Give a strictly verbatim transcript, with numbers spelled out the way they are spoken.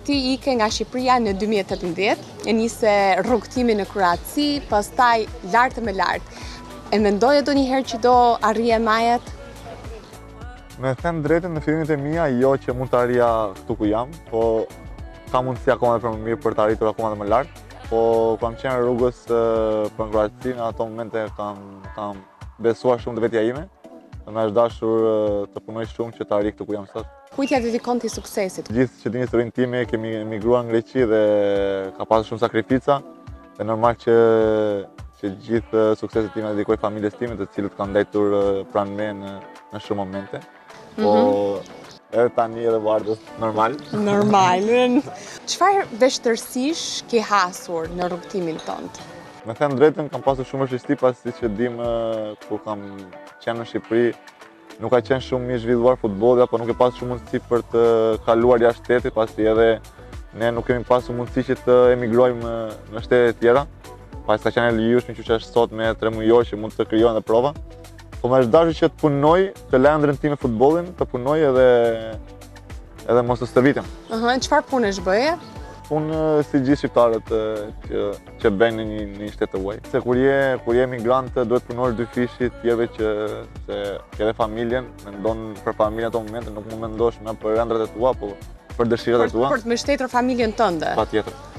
Ti ike nga Shqipëria në dy mijë e tetëmbëdhjetë, e nise rrugtimin në Kroaci, pastaj lartë me lartë. E mendoje ndonjëherë që do arrije majet? Me them drejtën, në fillimet e mia, jo që mund të arrija këtu ku jam, po ka mundësi akoma dhe për më mirë për të arritur akoma dhe më lartë. Po kam qenë rrugës për në Kroaci, në ato momente kam, kam besuar shumë të vetja ime, dhe më është dashur të punoj shumë që të arri këtu ku jam sot. Kujt ja dedikon ti suksesit? Gjithë që dini historinë time, kemi emigruar në Greqi dhe ka pasur shumë sakrifica, dhe normal që që gjithë sukseset time dedikoj familjes time, të cilët kanë ndajtur pranë me në, në shumë momente. Po edhe tani edhe bardhës normal. Normal. Çfarë vështërsish ke hasur në rrugtimin tënd? Me them drejtën, kam pasur shumë vështirësi pasi që dim kur kam qenë në Shqipëri, nuk ka qenë shumë mirë zhvilluar futbolli, apo nuk e pasur shumë mundësi për të kaluar jashtë shtetit, pasi edhe ne nuk kemi pasur mundësi që të emigrojmë në shtete tjera. Pasi ka qenë e ligjshme që është sot me tre mujor që mund të krijohen dhe prova. Po më është dashur që të punoj, të lë ëndrrën time futbollin, të punoj edhe edhe mos të stëvitem. Ëh, çfarë punësh bëje? Punë si gjithë shqiptarët që që bëjnë në një, një shtet të huaj. Se kur je kur je emigrant duhet punosh dy fishit tjerëve që se ke edhe familjen, mendon për familjen ato momente, nuk mund mendosh më për ëndrrat e tua, po për dëshirat e tua. Për të mbështetur familjen tënde. Patjetër.